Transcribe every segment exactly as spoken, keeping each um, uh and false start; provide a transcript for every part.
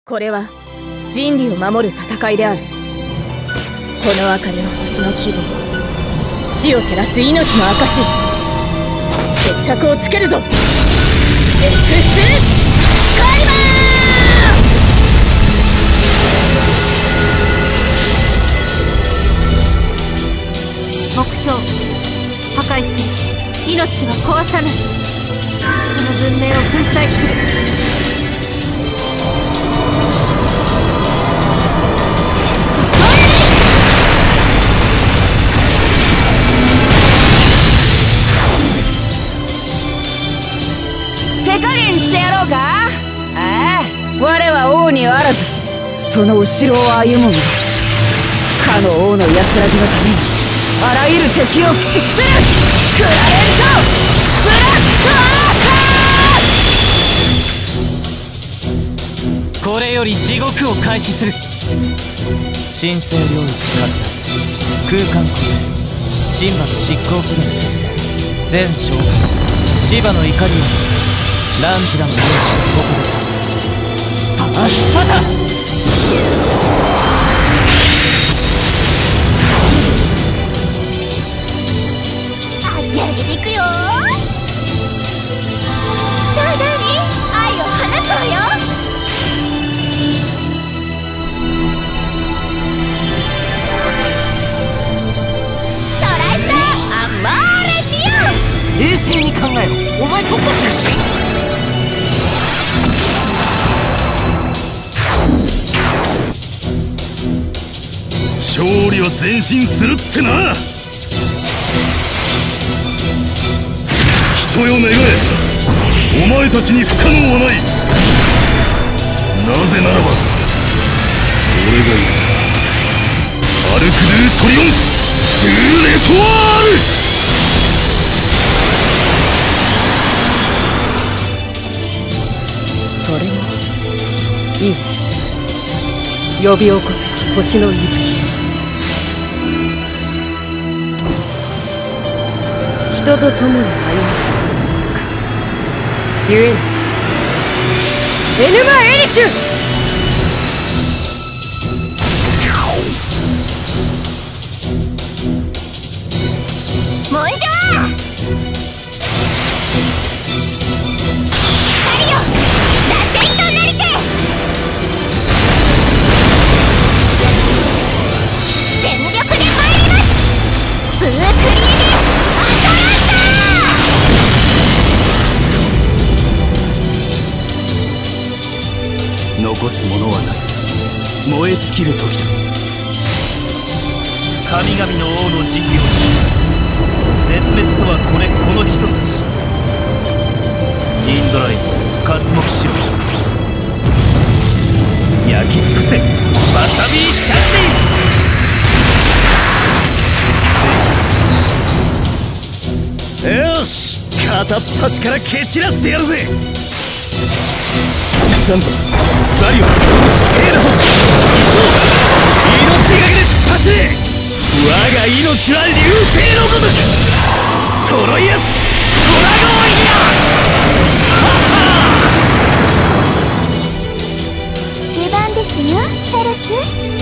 これは人類を守る戦いである。この明かりは星の希望、地を照らす命の証。決着をつけるぞエクスカリバー！目標破壊する。命は壊さない。その文明を粉砕する。 手加減してやろうか。ああ、我は王にあらずその後ろを歩むのだ。かの王の安らぎのためにあらゆる敵を駆逐する。クラレントブラックアーカー！ これより地獄を開始する。神聖領域拡大、空間固定、神罰執行記録設定、全将軍シバの怒りをランジダの命をここで託す。パーシュパタあげあげていくよ。さあダーリン、愛を放つわよ。トライスターアンマーレディオ。 冷静に考えろ。お前どこ出身？ 勝利は前進するってな。人よ願え、お前たちに不可能はない。なぜならば俺がいる。アルクドゥトリオンドゥレトワール。 それもいい。呼び起こす星の息吹。人と共に歩むゆえにエヌマ・エリシュ。 もんじゃ光よ螺旋となりて。全力で参ります。ブークリエデアトランタ。 残すものはない。燃え尽きる時だ。神々の王の時期を知る。絶滅とはこれこの一つし。インドライン刮目しろ。焼き尽くせバサビーシャッティ。よし、片っ端から蹴散らしてやるぜ。クサントス、バリオス、エラトス、命がけで突っ走れ。我が命は流星のごとく。トロイアストラゴンイヤー。 出番ですよテレス。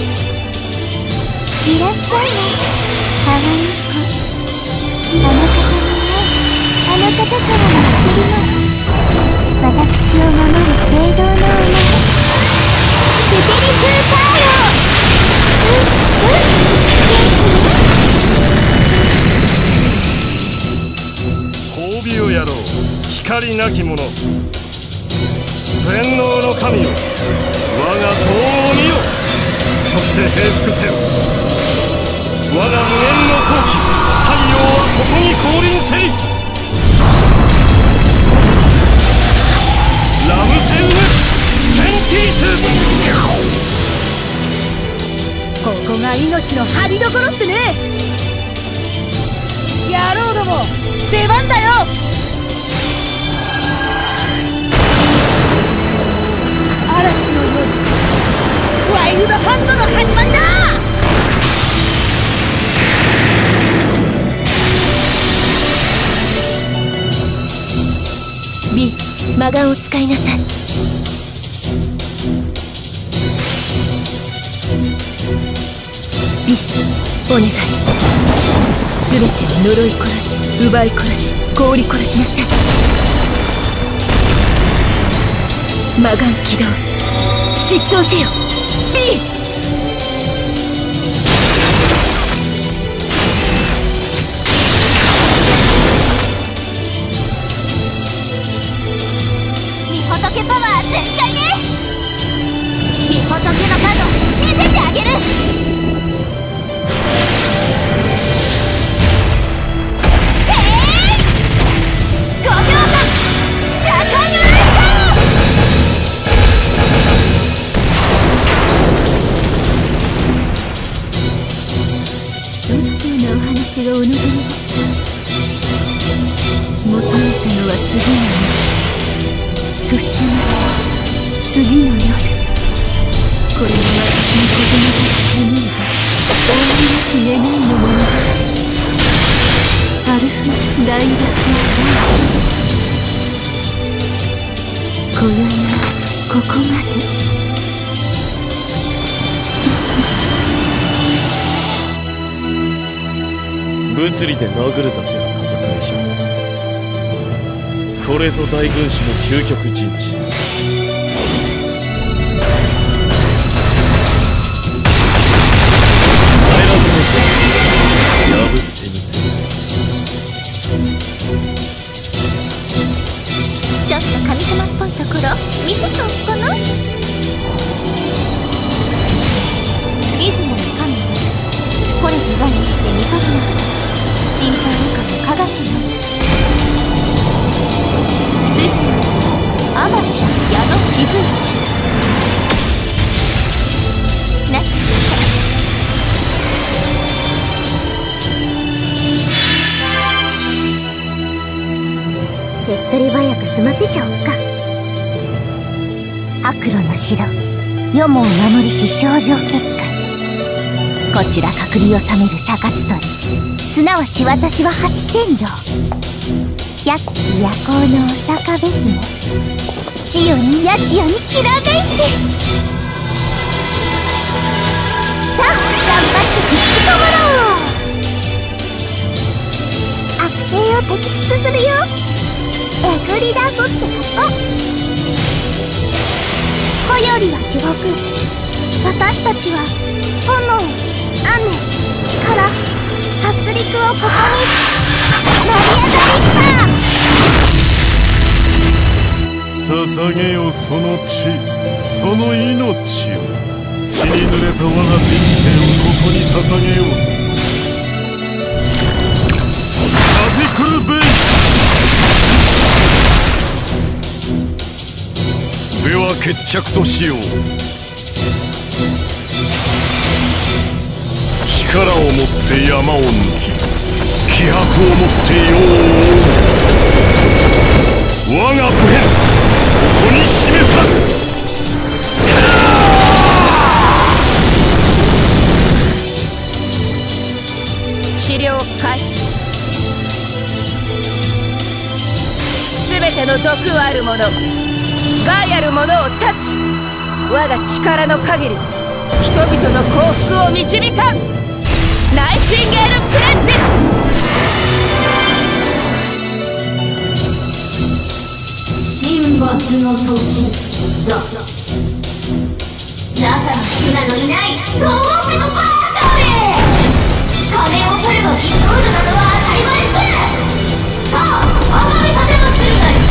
いらっしゃいね可愛い子。あの方の愛、あの方からの贈り物。私を守る聖堂のお前スピリトゥーパーロ。うんうん褒美をやろう光なき者。全能の神よ、我が子を見よ。そして平服せよ。我が無限の好機、太陽はここに降臨せり。ラムセウムセンティース。 ここが命の張りどころってね。野郎ども出番だよ。嵐の夜、ワイルドハンドの始まりだ。 魔眼を使いなさい。 お願い、全てを呪い殺し、奪い殺し、氷殺しなさい。魔眼起動、疾走せよ B。 御仏パワー全開ね。御仏の角見せてあげる。お話がお望みですか。求めたのは次の夜、そしてまた次の夜。これが私の子供たち紡いだ大いなき願いの物語。アルフ・ライラ・フ・ライ。今宵はここまで。 物理で殴るだけの戦いじゃ。これぞ大軍師の究極陣地。帰らずの破ってみせる。 ちょっと神様っぽいところ見せちゃおうかな。出雲の神でこれ自害にしてみそぎなさい。心配以下の鏡の次は天田矢の静石なっ手っ取り早く済ませちゃおうか。悪路の城四門守りし症状結界。こちら隔離を収める高津鳥、すなわち私は八天道百鬼夜行のお坂部姫。千代に八千代にきらめいて、さあ頑張ってくっつかもらおう。悪性を摘出するよ。えぐり出すってこと。こよりは地獄。私たちは炎、雨、力、殺戮をここに成り上がりさ。 捧げよその血、その命を。血に濡れた我が人生をここに捧げようぞ。風来るべし。では決着としよう。力をもって山を抜き、気迫をもって世を覆う。我が不変、ここに示さぬ。 治療開始。すべての毒あるもの、害あるものを断ち、我が力の限り人々の幸福を導かん。ナイチンゲールプレンジ。 神罰の時だ。中に砂のいない東北のバーカめ。金を取れば美少女なのは当たり前っす。さあ、あがめ立てまつるなり。